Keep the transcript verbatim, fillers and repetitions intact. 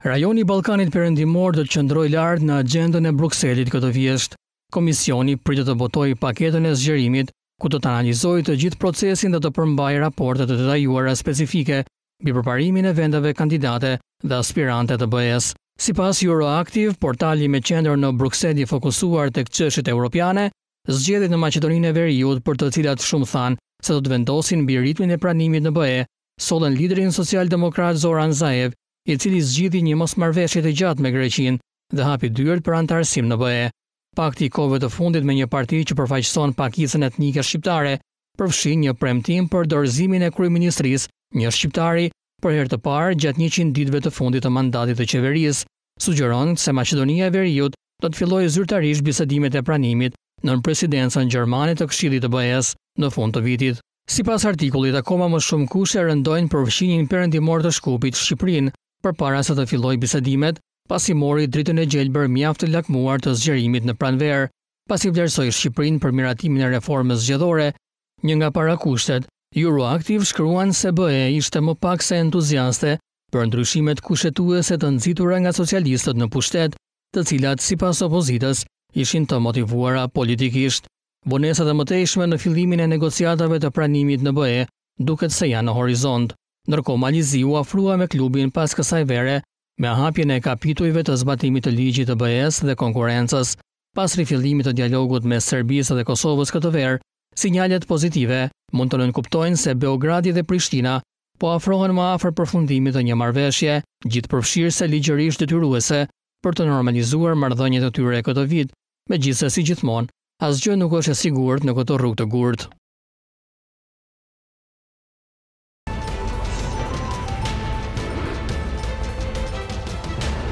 Rajoni i Ballkanit Perëndimor do të qëndrojë lart në agjendën e Brukselit këtë vjesht. Komisioni pritet të votojë paketën e zgjerimit, ku do të analizojë të gjithë procesin dhe të përmbajë raporte të detajuara specifike mbi përparimin e vendeve kandidate dhe aspirante të B E-s. Sipas EUROACTIV, portali me qendër në Bruksel i fokusuar tek çështjet europiane, zgjedhjet në Maqedoninë e Veriut për të cilat shumë thanë se do të vendosin mbi ritmin e pranimit në B E, sollën liderin social-demokrat Zoran Zaev, i cili zgjidhi një mosmarrëveshje të gjatë me Greqinë dhe hapi dyert për antarësim në B E. Pakti i kohëve të fundit me një parti që përfaqëson pakicën etnike shqiptare përfshin një premtim për dorëzimin e kryeministrisë, një shqiptari, për herë të parë gjatë njëqind ditëve të fundit të mandatit të qeverisë, sugjeron se Maqedonia e Veriut do të fillojë zyrtarisht bisedimet e pranimit nën presidencën gjermane të Këshillit të B E-s në fund të vitit. Sipas artikullit, akoma më shumë kushte rëndojnë përfshirjen perëndimor të Shkupit Shqipërinë përpara se të fillojë bisedimet, pasi mori dritën e gjelbër mjaft të lakmuar të zgjerimit në pranverë, pasi vlerësoi Shqipërinë për miratimin e reformës zgjedhore. Një nga parakushtet, EUROACTIV shkruan se B E ishte më pak se entuziaste për ndryshimet kushtetuese të nxitura nga socialistët në pushtet, të cilat sipas opozitës ishin të motivuara politikisht. Vonesat e mëtejshme në fillimin e negociatave të pranimit në B E duket se janë në horizont. Ndërkohë Malizi u afrua me klubin pas kësaj vere me hapjen e kapitujve të zbatimit të ligjit të B E-s dhe konkurrencës. Pas rifillimit të dialogut mes Serbisë dhe Kosovës këtë verë, sinjalet pozitive mund të nënkuptojnë se Beogradi dhe Prishtina po afrohen më afër përfundimit të një marrëveshje, gjithëpërfshirëse ligjërisht detyruese për të normalizuar marrëdhëniet e tyre këtë vit. Megjithse, si gjithmonë, asgjë nuk është e sigurt në këtë rrugë të gurtë.